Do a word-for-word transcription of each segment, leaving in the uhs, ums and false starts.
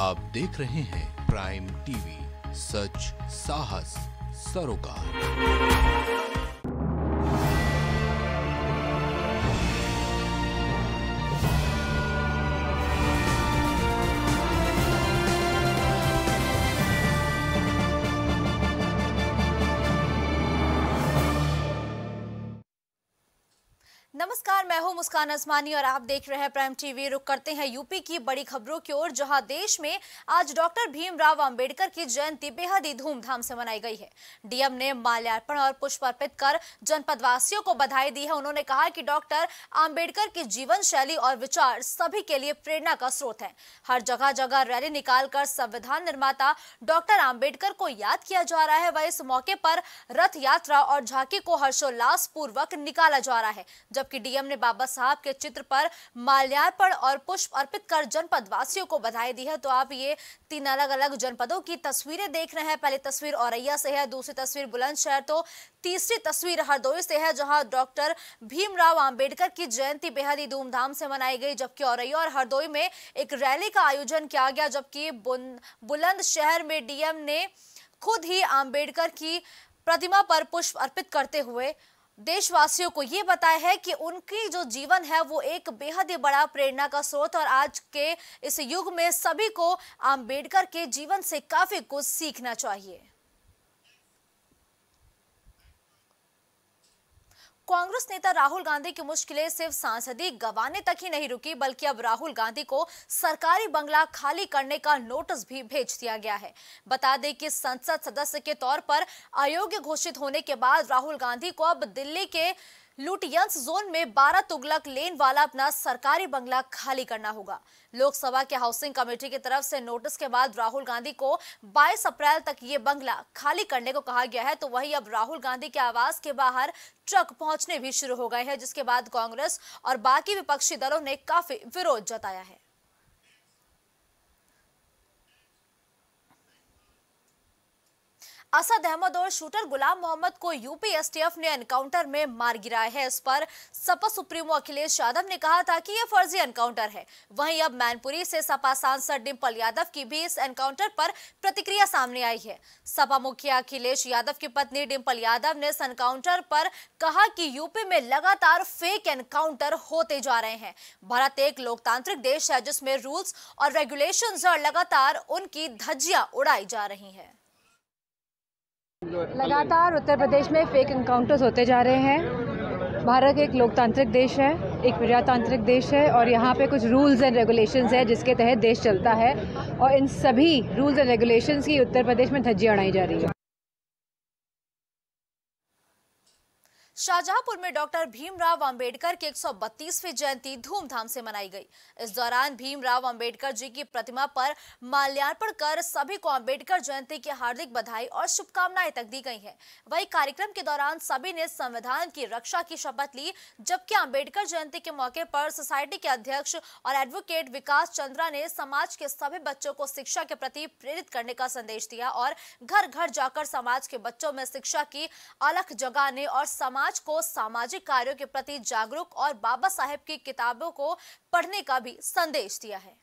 आप देख रहे हैं प्राइम टीवी, सच साहस सरोकार। नमस्कार, मैं हूं मुस्कान असमानी और आप देख रहे हैं प्राइम टीवी। रुक करते हैं यूपी की बड़ी खबरों की ओर, जहां देश में आज डॉक्टर भीमराव अंबेडकर की जयंती बेहद ही धूमधाम से मनाई गई है। डीएम ने माल्यार्पण और पुष्प अर्पित कर जनपदवासियों को बधाई दी है। उन्होंने कहा कि डॉक्टर अंबेडकर की जीवन शैली और विचार सभी के लिए प्रेरणा का स्रोत है। हर जगह जगह रैली निकालकर संविधान निर्माता डॉक्टर अंबेडकर को याद किया जा रहा है। वह इस मौके पर रथ यात्रा और झांकी को हर्षोल्लास पूर्वक निकाला जा रहा है, जबकि डीएम ने बाबा साहब के चित्र पर माल्यार्पण और पुष्प अर्पित कर जनपद वासियों को बधाई दी है। तो आप ये तीन अलग अलग जनपदों की तस्वीरें देख रहे हैं। पहली तस्वीर औरैया से है, दूसरी तस्वीर बुलंदशहर, तो तीसरी तस्वीर हरदोई से है, जहां डॉक्टर भीमराव अंबेडकर की जयंती बेहद ही धूमधाम से मनाई गई। जबकि औरैया और हरदोई में एक रैली का आयोजन किया गया, जबकि बुलंदशहर में डीएम ने खुद ही अंबेडकर की प्रतिमा पर पुष्प अर्पित करते हुए देशवासियों को ये बताया है कि उनकी जो जीवन है वो एक बेहद ही बड़ा प्रेरणा का स्रोत, और आज के इस युग में सभी को अंबेडकर के जीवन से काफी कुछ सीखना चाहिए। कांग्रेस नेता राहुल गांधी की मुश्किलें सिर्फ सांसदी गंवाने तक ही नहीं रुकी, बल्कि अब राहुल गांधी को सरकारी बंगला खाली करने का नोटिस भी भेज दिया गया है। बता दें कि संसद सदस्य के तौर पर अयोग्य घोषित होने के बाद राहुल गांधी को अब दिल्ली के लुटियंस जोन में बारह तुगलक लेन वाला अपना सरकारी बंगला खाली करना होगा। लोकसभा के हाउसिंग कमेटी की तरफ से नोटिस के बाद राहुल गांधी को बाईस अप्रैल तक ये बंगला खाली करने को कहा गया है। तो वहीं अब राहुल गांधी के आवास के बाहर ट्रक पहुंचने भी शुरू हो गए हैं, जिसके बाद कांग्रेस और बाकी विपक्षी दलों ने काफी विरोध जताया है। असद अहमद और शूटर गुलाम मोहम्मद को यूपी एसटीएफ ने एनकाउंटर में मार गिराया है। इस पर सपा सुप्रीमो अखिलेश यादव ने कहा था कि यह फर्जी एनकाउंटर है। वहीं अब मैनपुरी से सपा सांसद डिंपल यादव की भी इस एनकाउंटर पर प्रतिक्रिया सामने आई है। सपा मुखिया अखिलेश यादव की पत्नी डिंपल यादव ने इस एनकाउंटर पर कहा कि यूपी में लगातार फेक एनकाउंटर होते जा रहे हैं। भारत एक लोकतांत्रिक देश है जिसमें रूल्स और रेगुलेशंस और लगातार उनकी धज्जियां उड़ाई जा रही हैं। लगातार उत्तर प्रदेश में फेक एनकाउंटर्स होते जा रहे हैं। भारत एक लोकतांत्रिक देश है, एक प्रजातांत्रिक देश है, और यहाँ पे कुछ रूल्स एंड रेगुलेशंस है जिसके तहत देश चलता है, और इन सभी रूल्स एंड रेगुलेशंस की उत्तर प्रदेश में धज्जियां उड़ाई जा रही है। शाहजहांपुर में डॉक्टर भीमराव अंबेडकर की एक सौ बत्तीसवीं जयंती धूमधाम से मनाई गई। इस दौरान भीमराव अंबेडकर जी की प्रतिमा पर माल्यार्पण कर सभी को अंबेडकर जयंती की हार्दिक बधाई और शुभकामनाएं तक दी गई हैं। वहीं कार्यक्रम के दौरान सभी ने संविधान की रक्षा की शपथ ली, जबकि अंबेडकर जयंती के मौके पर सोसाइटी के अध्यक्ष और एडवोकेट विकास चंद्रा ने समाज के सभी बच्चों को शिक्षा के प्रति प्रेरित करने का संदेश दिया और घर घर जाकर समाज के बच्चों में शिक्षा की अलख जगाने और समाज समाज को सामाजिक कार्यों के प्रति जागरूक और बाबा साहेब की किताबों को पढ़ने का भी संदेश दिया है।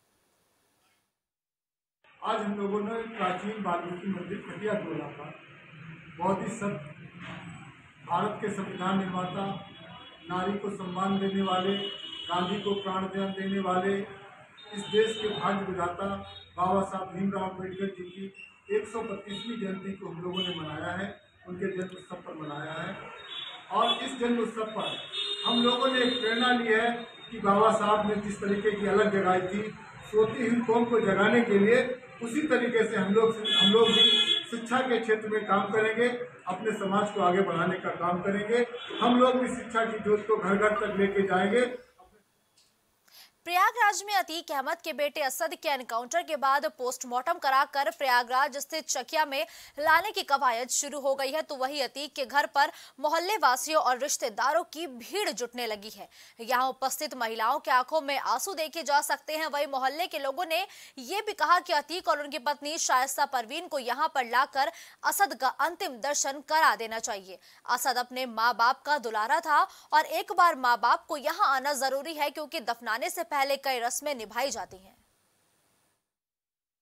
आज हम लोगों ने प्राचीन वाल्मीकि मंदिर खटिया खोला था। बहुत ही सब भारत के संविधान निर्माता, नारी को सम्मान देने वाले, गांधी को प्राण दान देने वाले, इस देश के भाग्य विधाता बाबा साहब भीमराव अम्बेडकर जी की एक सौ बत्तीसवीं जयंती को हम लोगों ने मनाया है, उनके जन्म उत्सव पर मनाया है। और इस जन्म उत्सव पर हम लोगों ने एक प्रेरणा ली है कि बाबा साहब ने जिस तरीके की अलग जगाई थी सोती हुई कौम को जगाने के लिए, उसी तरीके से हम लोग हम लोग भी शिक्षा के क्षेत्र में काम करेंगे, अपने समाज को आगे बढ़ाने का काम करेंगे। हम लोग भी शिक्षा की ज्योत को घर घर तक लेके जाएंगे। प्रयागराज में अतीक अहमद के बेटे असद के एनकाउंटर के बाद पोस्टमार्टम कराकर प्रयागराज स्थित चकिया में लाने की कवायद शुरू हो गई है। तो वही अतीक के घर पर मोहल्ले वासियों और रिश्तेदारों की भीड़ जुटने लगी है। यहां उपस्थित महिलाओं के आंखों में आंसू देखे जा सकते हैं। वही मोहल्ले के लोगों ने यह भी कहा कि अतीक और उनकी पत्नी शाइस्ता परवीन को यहां पर लाकर असद का अंतिम दर्शन करा देना चाहिए। असद अपने माँ बाप का दुलारा था और एक बार माँ बाप को यहाँ आना जरूरी है, क्योंकि दफनाने से पहले कई रस्में निभाई जाती हैं।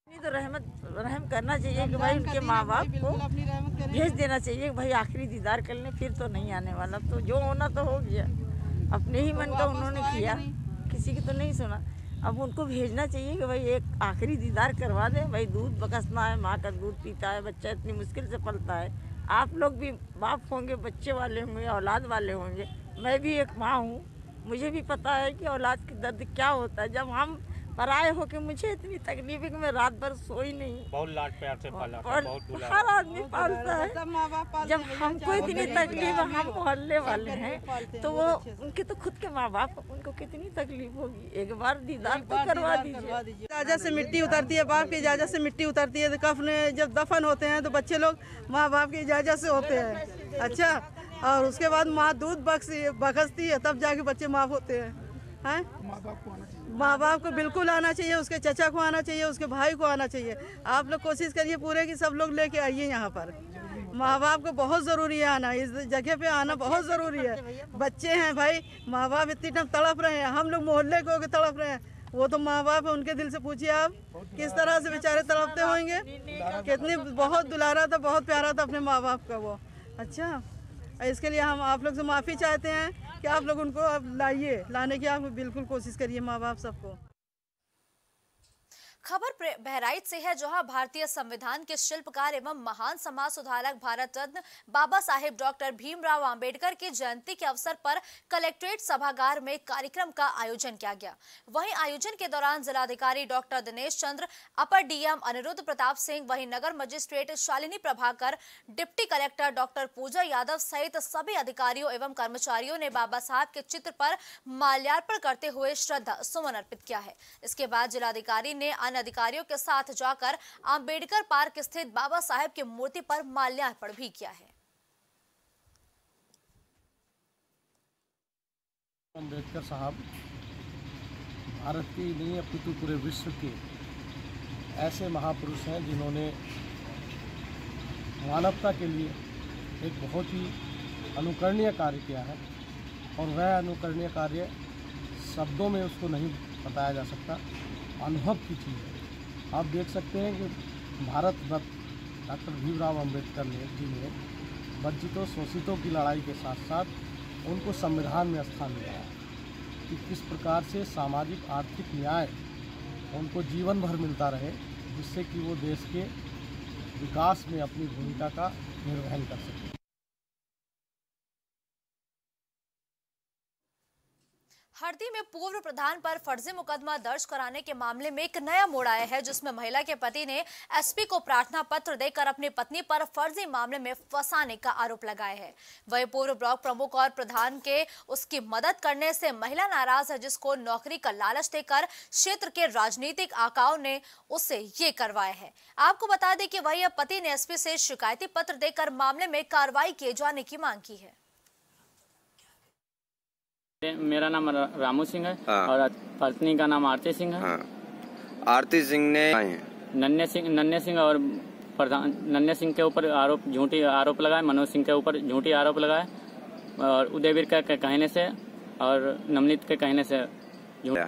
तो रहमत रहम करना चाहिए कि भाई उनके माँ बाप को भेज देना चाहिए कि भाई आखिरी दीदार कर लें, फिर तो नहीं आने वाला। तो जो होना तो हो गया, अपने ही मन का उन्होंने किया, किसी की तो नहीं सुना। अब उनको भेजना चाहिए कि भाई एक आखिरी दीदार करवा दें। भाई दूध बकसना है, माँ का दूध पीता है बच्चा, इतनी मुश्किल से पलता है। आप लोग भी बाप होंगे, बच्चे वाले होंगे, औलाद वाले होंगे। मैं भी एक माँ हूँ, मुझे भी पता है कि औलाद की दर्द क्या होता है। जब हम पराए हो के मुझे इतनी तकलीफ है कि मैं रात भर सोई नहीं। बहुत लाड प्यार से पाला, और बहुत हर आदमी पालता है। जब हमको इतनी तकलीफ है, हम मोहल्ले वाले हैं, तो वो उनके तो खुद के माँ बाप, उनको कितनी तकलीफ होगी। एक बार दीदार तो करवा दीजिए। इजाजत से मिट्टी उतरती है, बाप की इजाजत से मिट्टी उतरती है। तो कफन जब दफन होते हैं तो बच्चे लोग माँ बाप की इजाजत से होते हैं। अच्छा, और उसके बाद माँ दूध बख्शी बखसती है, तब जाके बच्चे माफ होते हैं। हैं माँ बाप को बिल्कुल आना चाहिए, उसके चचा को आना चाहिए, उसके भाई को आना चाहिए। आप लोग कोशिश करिए पूरे कि सब लोग लेके आइए यहाँ पर। माँ बाप को बहुत ज़रूरी है आना, इस जगह पे आना बहुत ज़रूरी है। बच्चे हैं भाई, माँ बाप इतनी टाइम तड़प रहे हैं, हम लोग मोहल्ले को तड़प रहे हैं, वो तो माँ बाप है, उनके दिल से पूछिए आप किस तरह से बेचारे तड़पते होंगे। कितनी बहुत दुलारा था, बहुत प्यारा था अपने माँ बाप का वो। अच्छा, इसके लिए हम आप लोग से माफ़ी चाहते हैं कि आप लोग उनको अब लाइए, लाने की आप बिल्कुल कोशिश करिए माँ बाप सबको। खबर बहराइच से है, जहां भारतीय संविधान के शिल्पकार एवं महान समाज सुधारक भारत रत्न बाबा साहेब डॉक्टर भीमराव अंबेडकर की जयंती के अवसर पर कलेक्ट्रेट सभागार में कार्यक्रम का आयोजन किया गया। वहीं आयोजन के दौरान जिलाधिकारी डॉक्टर दिनेश चंद्र, अपर डीएम अनिरुद्ध प्रताप सिंह, वहीं नगर magistrate Shalini Prabhakar, deputy collector doctor Pooja Yadav सहित सभी अधिकारियों एवं कर्मचारियों ने बाबा साहब के चित्र पर माल्यार्पण करते हुए श्रद्धा सुमन अर्पित किया है। इसके बाद जिलाधिकारी ने अधिकारियों के साथ जाकर अंबेडकर पार्क स्थित बाबा साहेब की मूर्ति पर माल्यार्पण भी किया है। अंबेडकर साहब भारत के ही नहीं अपितु पूरे विश्व के ऐसे महापुरुष हैं जिन्होंने मानवता के लिए एक बहुत ही अनुकरणीय कार्य किया है, और वह अनुकरणीय कार्य शब्दों में उसको नहीं बताया जा सकता, अनुभव की चीज़ है। आप देख सकते हैं कि भारत रत्न डॉक्टर भीमराव अंबेडकर ने जी ने वंचितों शोषितों की लड़ाई के साथ साथ उनको संविधान में स्थान दिया है कि किस प्रकार से सामाजिक आर्थिक न्याय उनको जीवन भर मिलता रहे, जिससे कि वो देश के विकास में अपनी भूमिका का निर्वहन कर सकें। हरदी में पूर्व प्रधान पर फर्जी मुकदमा दर्ज कराने के मामले में एक नया मोड़ आया है, जिसमें महिला के पति ने एसपी को प्रार्थना पत्र देकर अपनी पत्नी पर फर्जी मामले में फंसाने का आरोप लगाया है। वही पूर्व ब्लॉक प्रमुख और प्रधान के उसकी मदद करने से महिला नाराज है, जिसको नौकरी का लालच देकर क्षेत्र के राजनीतिक आकाओं ने उससे ये करवाया है। आपको बता दें कि वही पति ने एसपी से शिकायती पत्र देकर मामले में कार्रवाई किए जाने की मांग की है। मेरा नाम रामू सिंह है। हाँ। और पत्नी का नाम आरती सिंह है। हाँ। आरती सिंह ने नन्हे सिंह नन्हे सिंह और प्रधान नन्हे सिंह के ऊपर आरोप झूठी आरोप लगाए, मनोज सिंह के ऊपर झूठी आरोप लगाए, और उदयवीर के कहने से और नवनीत के कहने से झूठा।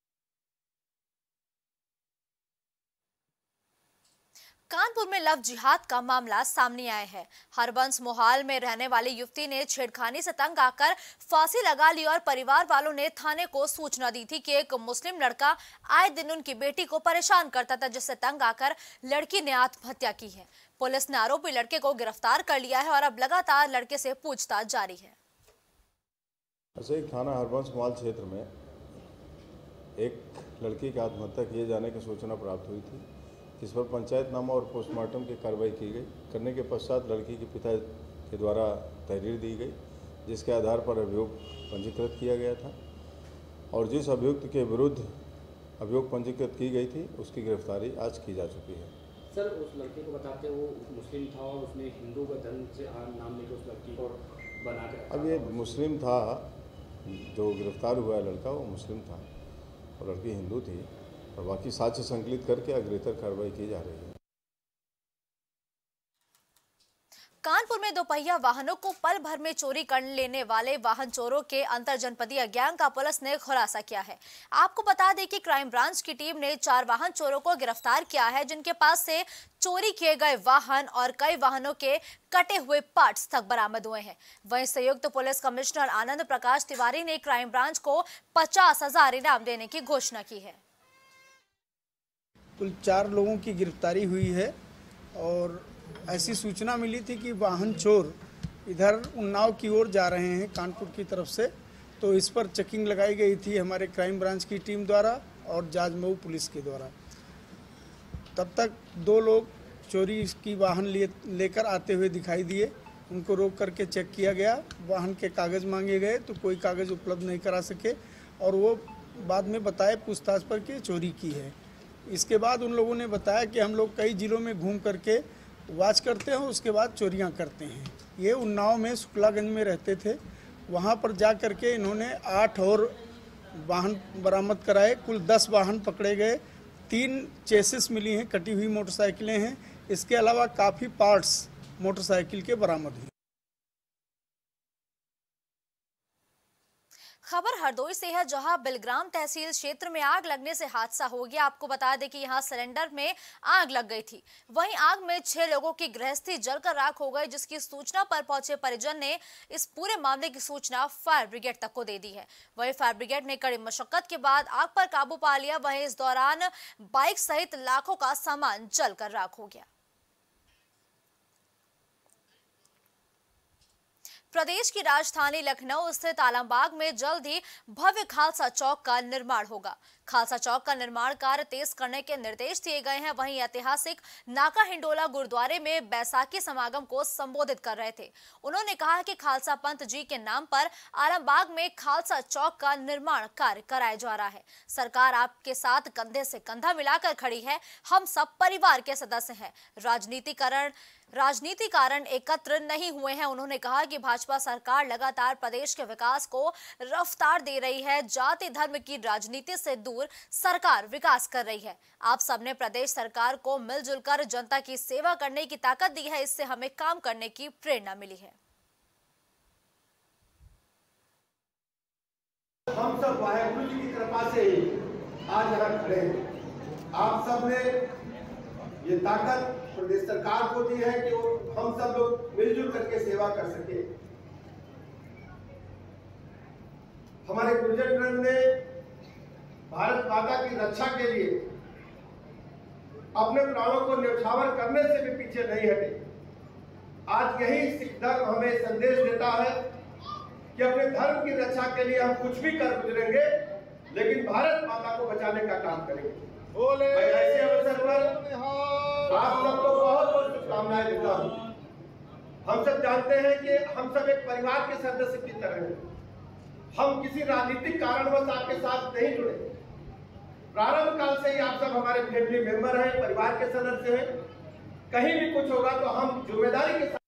कानपुर में लव जिहाद का मामला सामने आया है। हरबंस मोहाल में रहने वाली युवती ने छेड़खानी से तंग आकर फांसी लगा ली और परिवार वालों ने थाने को सूचना दी थी कि एक मुस्लिम लड़का आए दिन उनकी बेटी को परेशान करता था, जिससे तंग आकर लड़की ने आत्महत्या की है। पुलिस ने आरोपी लड़के को गिरफ्तार कर लिया है और अब लगातार लड़के से पूछताछ जारी है। ऐसे थाना हरबंस मोहाल क्षेत्र में एक लड़की की आत्महत्या किए जाने की सूचना प्राप्त हुई थी, जिस पर पंचायतनामा और पोस्टमार्टम की कार्रवाई की गई। करने के पश्चात लड़की के पिता के द्वारा तहरीर दी गई, जिसके आधार पर अभियोग पंजीकृत किया गया था, और जिस अभियुक्त के विरुद्ध अभियोग पंजीकृत की गई थी उसकी गिरफ्तारी आज की जा चुकी है। सर, उस लड़के को बताते वो मुस्लिम था और उसने हिंदू का धर्म से नाम लेकर उस लड़की को बना कर, अब ये मुस्लिम था, जो गिरफ्तार हुआ है लड़का वो मुस्लिम था और लड़की हिंदू थी, और बाकी साक्ष्य संकलित करके अग्रेतर कार्रवाई की जा रही है। कानपुर में दोपहिया वाहनों को पल भर में चोरी कर लेने वाले वाहन चोरों के अंतर जनपदीय गैंग का पुलिस ने खुलासा किया है। आपको बता दें कि क्राइम ब्रांच की टीम ने चार वाहन चोरों को गिरफ्तार किया है, जिनके पास से चोरी किए गए वाहन और कई वाहनों के कटे हुए पार्ट्स तक बरामद हुए हैं। वहीं संयुक्त तो पुलिस कमिश्नर आनंद प्रकाश तिवारी ने क्राइम ब्रांच को पचास हजार इनाम देने की घोषणा की है। कुल चार लोगों की गिरफ्तारी हुई है और ऐसी सूचना मिली थी कि वाहन चोर इधर उन्नाव की ओर जा रहे हैं कानपुर की तरफ से, तो इस पर चेकिंग लगाई गई थी हमारे क्राइम ब्रांच की टीम द्वारा और जाजमऊ पुलिस के द्वारा। तब तक दो लोग चोरी की वाहन लिए लेकर आते हुए दिखाई दिए। उनको रोक करके चेक किया गया, वाहन के कागज़ मांगे गए तो कोई कागज़ उपलब्ध नहीं करा सके और वो बाद में बताए पूछताछ पर कि चोरी की है। इसके बाद उन लोगों ने बताया कि हम लोग कई जिलों में घूम करके वाच करते हैं, उसके बाद चोरियां करते हैं। ये उन्नाव में शुक्लागंज में रहते थे, वहां पर जा करके इन्होंने आठ और वाहन बरामद कराए। कुल दस वाहन पकड़े गए, तीन चेसिस मिली हैं, कटी हुई मोटरसाइकिलें हैं। इसके अलावा काफ़ी पार्ट्स मोटरसाइकिल के बरामद हुए। खबर हरदोई से है, जहां बिलग्राम तहसील क्षेत्र में आग लगने से हादसा हो गया। आपको बता दें कि यहां सिलेंडर में आग लग गई थी। वहीं आग में छह लोगों की गृहस्थी जलकर राख हो गई, जिसकी सूचना पर पहुंचे परिजन ने इस पूरे मामले की सूचना फायर ब्रिगेड तक को दे दी है। वहीं फायर ब्रिगेड ने कड़ी मशक्कत के बाद आग पर काबू पा लिया। वहीं इस दौरान बाइक सहित लाखों का सामान जलकर राख हो गया। प्रदेश की राजधानी लखनऊ स्थित आलमबाग में जल्द ही भव्य खालसा चौक का निर्माण होगा। खालसा चौक का निर्माण कार्य तेज करने के निर्देश दिए गए हैं। वहीं ऐतिहासिक नाका हिंडोला गुरुद्वारे में बैसाखी समागम को संबोधित कर रहे थे। उन्होंने कहा कि खालसा पंत जी के नाम पर आलमबाग में खालसा चौक का निर्माण कार्य कराया जा रहा है। सरकार आपके साथ कंधे से कंधा मिलाकर खड़ी है। हम सब परिवार के सदस्य हैं। राजनीतिकरण राजनीति कारण एकत्र नहीं हुए हैं। उन्होंने कहा कि भाजपा सरकार लगातार प्रदेश के विकास को रफ्तार दे रही है। जाति धर्म की राजनीति से दूर सरकार विकास कर रही है। आप सबने प्रदेश सरकार को मिलजुल कर जनता की सेवा करने की ताकत दी है। इससे हमें काम करने की प्रेरणा मिली है। हम सब वाहेगुरु जी की कृपा से आज यहाँ खड़े हैं। आप सबने ये ताकत प्रदेश सरकार को दी है कि वो हम सब लोग मिलजुल करके सेवा कर सके। हमारे गुरुजन वृंद ने भारत माता की रक्षा के लिए अपने प्राणों को न्यौछावर करने से भी पीछे नहीं हटे। आज यही सिख धर्म हमें संदेश देता है कि अपने धर्म की रक्षा के लिए हम कुछ भी कर गुजरेंगे, लेकिन भारत माता को बचाने का काम करेंगे। बोले ऐसे अवसर पर आप सबको बहुत बहुत शुभकामनाएं देता हूँ। हम सब जानते हैं कि हम सब एक परिवार के सदस्य की तरह हैं। हम किसी राजनीतिक कारणवश आपके साथ नहीं जुड़े। प्रारंभ काल से ही आप सब हमारे फैमिली मेंबर हैं, परिवार के सदस्य हैं। कहीं भी कुछ होगा तो हम जिम्मेदारी के साथ।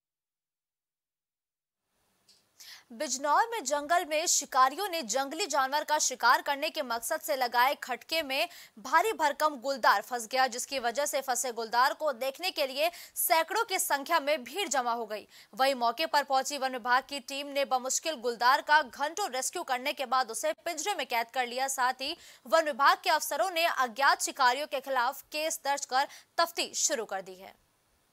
बिजनौर में जंगल में शिकारियों ने जंगली जानवर का शिकार करने के मकसद से लगाए खटके में भारी भरकम गुलदार फंस गया, जिसकी वजह से फंसे गुलदार को देखने के लिए सैकड़ों की संख्या में भीड़ जमा हो गई। वहीं मौके पर पहुंची वन विभाग की टीम ने बमुश्किल गुलदार का घंटों रेस्क्यू करने के बाद उसे पिंजरे में कैद कर लिया। साथ ही वन विभाग के अफसरों ने अज्ञात शिकारियों के खिलाफ केस दर्ज कर तफ्तीश शुरू कर दी है।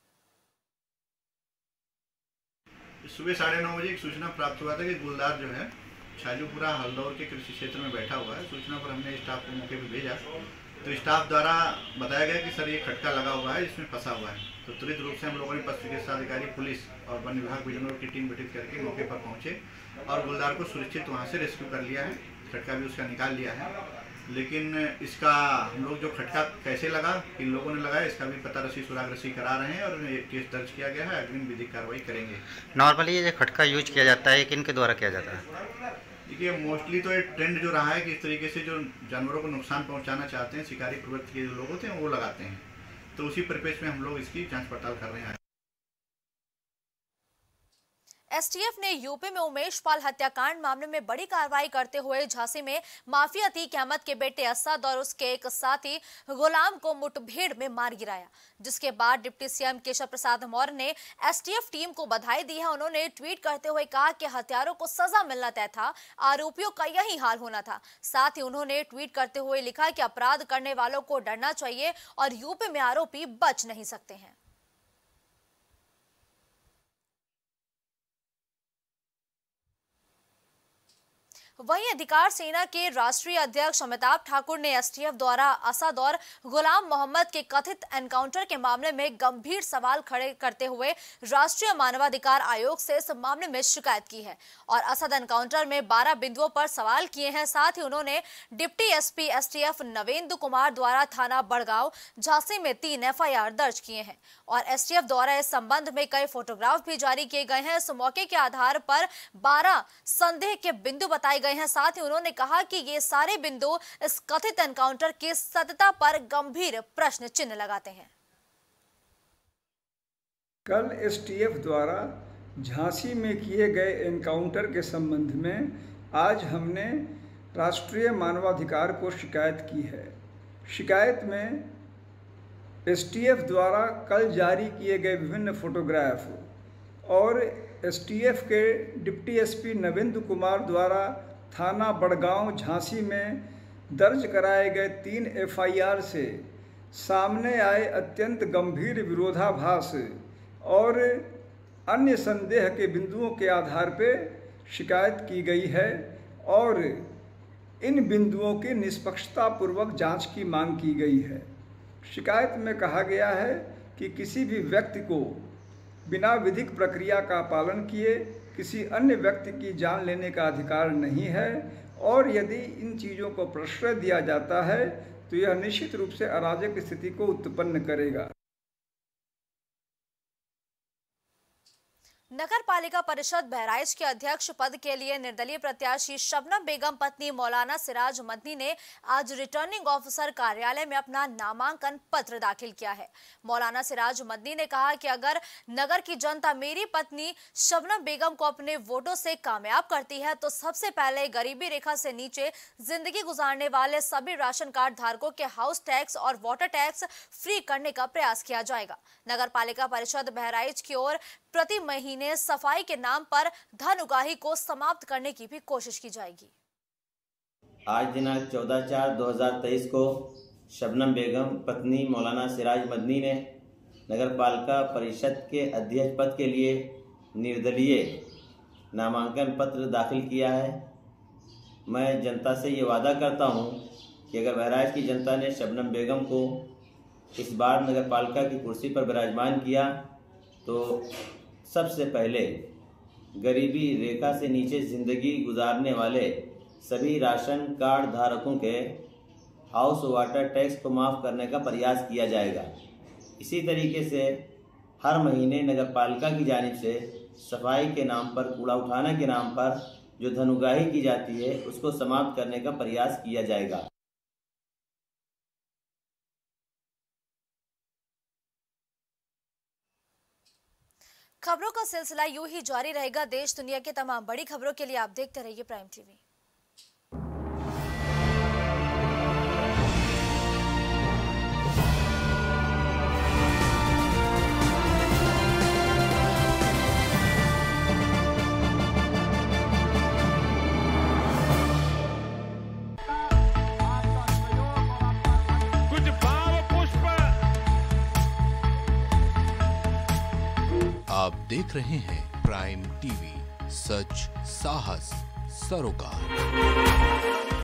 सुबह साढ़े नौ बजे एक सूचना प्राप्त हुआ था कि गुलदार जो है छाजूपुरा हल्दौर के कृषि क्षेत्र में बैठा हुआ है। सूचना पर हमने स्टाफ को मौके पर भेजा तो स्टाफ द्वारा बताया गया कि सर ये खटका लगा हुआ है, इसमें फंसा हुआ है। तो तुरंत रूप से हम लोगों ने पशु चिकित्सा अधिकारी, पुलिस और वन विभाग बिजनौर की टीम गठित करके मौके पर पहुंचे और गुलदार को सुरक्षित वहाँ से रेस्क्यू कर लिया है। खटका भी उसका निकाल लिया है, लेकिन इसका हम लोग जो खटका कैसे लगा, किन लोगों ने लगाया, इसका भी पता रसी सुराग रसी करा रहे हैं और केस दर्ज किया गया है। अग्रिम विधिक कार्रवाई करेंगे। नॉर्मली ये जो खटका यूज किया जाता है, किन के द्वारा किया जाता है? देखिए, मोस्टली तो एक ट्रेंड जो रहा है कि इस तरीके से जो जानवरों को नुकसान पहुंचाना चाहते हैं, शिकारी प्रवृत्ति के जो लोग होते हैं वो लगाते हैं। तो उसी परिपेक्ष में हम लोग इसकी जाँच पड़ताल कर रहे हैं। एसटीएफ ने यूपी में उमेश पाल हत्याकांड मामले में बड़ी कार्रवाई करते हुए झांसी में माफिया अतीक अहमद के बेटे असद और उसके एक साथी गुलाम को मुठभेड़ में मार गिराया, जिसके बाद डिप्टी सीएम केशव प्रसाद मौर्य ने एसटीएफ टीम को बधाई दी है। उन्होंने ट्वीट करते हुए कहा कि हत्यारों को सजा मिलना तय था, आरोपियों का यही हाल होना था। साथ ही उन्होंने ट्वीट करते हुए लिखा कि अपराध करने वालों को डरना चाहिए और यूपी में आरोपी बच नहीं सकते हैं। वहीं अधिकार सेना के राष्ट्रीय अध्यक्ष अमिताभ ठाकुर ने एसटीएफ द्वारा असद और गुलाम मोहम्मद के कथित एनकाउंटर के मामले में गंभीर सवाल खड़े करते हुए राष्ट्रीय मानवाधिकार आयोग से इस मामले में शिकायत की है और असद एनकाउंटर में बारह बिंदुओं पर सवाल किए हैं। साथ ही उन्होंने deputy SP STF Navendu Kumar द्वारा थाना बड़गांव झांसी में तीन एफआईआर दर्ज किए हैं और एसटीएफ द्वारा इस संबंध में कई फोटोग्राफ भी जारी किए गए हैं। इस मौके के आधार पर बारह संदेह के बिंदु बताए हैं। साथ ही उन्होंने कहा कि ये सारे बिंदु इस कथित एनकाउंटर की सत्यता पर गंभीर प्रश्न चिन्ह लगाते हैं। कल एसटीएफ द्वारा झांसी में किए गए एनकाउंटर के संबंध में आज हमने राष्ट्रीय मानवाधिकार को शिकायत की है। शिकायत में एसटीएफ द्वारा कल जारी किए गए विभिन्न फोटोग्राफ और एसटीएफ के डिप्टी एसपी नवेंदु कुमार द्वारा थाना बड़गांव झांसी में दर्ज कराए गए तीन एफआईआर से सामने आए अत्यंत गंभीर विरोधाभास और अन्य संदेह के बिंदुओं के आधार पर शिकायत की गई है और इन बिंदुओं की निष्पक्षतापूर्वक जांच की मांग की गई है। शिकायत में कहा गया है कि किसी भी व्यक्ति को बिना विधिक प्रक्रिया का पालन किए किसी अन्य व्यक्ति की जान लेने का अधिकार नहीं है और यदि इन चीज़ों को प्रश्रय दिया जाता है तो यह निश्चित रूप से अराजक स्थिति को उत्पन्न करेगा। नगर पालिका परिषद बहराइच के अध्यक्ष पद के लिए निर्दलीय प्रत्याशी शबनम बेगम पत्नी मौलाना सिराज मदनी ने आज रिटर्निंग ऑफिसर कार्यालय में अपना नामांकन पत्र दाखिल किया है। मौलाना सिराज मदनी ने कहा कि अगर नगर की जनता मेरी पत्नी शबनम बेगम को अपने वोटों से कामयाब करती है तो सबसे पहले गरीबी रेखा से नीचे जिंदगी गुजारने वाले सभी राशन कार्ड धारकों के हाउस टैक्स और वाटर टैक्स फ्री करने का प्रयास किया जाएगा। नगर पालिका परिषद बहराइच की ओर प्रति महीने सफाई के नाम पर धन उगाही को समाप्त करने की भी कोशिश की जाएगी। आज दिनांक चौदह चार दो हजार तेईस को शबनम बेगम पत्नी मौलाना सिराज मदनी ने नगर पालिका परिषद के अध्यक्ष पद के लिए निर्दलीय नामांकन पत्र दाखिल किया है। मैं जनता से ये वादा करता हूँ कि अगर बहराइच की जनता ने शबनम बेगम को इस बार नगर पालिका की कुर्सी पर विराजमान किया तो सबसे पहले गरीबी रेखा से नीचे ज़िंदगी गुजारने वाले सभी राशन कार्ड धारकों के हाउस वाटर टैक्स को माफ़ करने का प्रयास किया जाएगा। इसी तरीके से हर महीने नगर पालिका की जानिब से सफाई के नाम पर, कूड़ा उठाने के नाम पर जो धनुगाही की जाती है उसको समाप्त करने का प्रयास किया जाएगा। खबरों का सिलसिला यूं ही जारी रहेगा। देश दुनिया के तमाम बड़ी खबरों के लिए आप देखते रहिए प्राइम टीवी। कुछ भाव पुष्प। आप देख रहे हैं प्राइम टीवी, सच साहस सरोकार।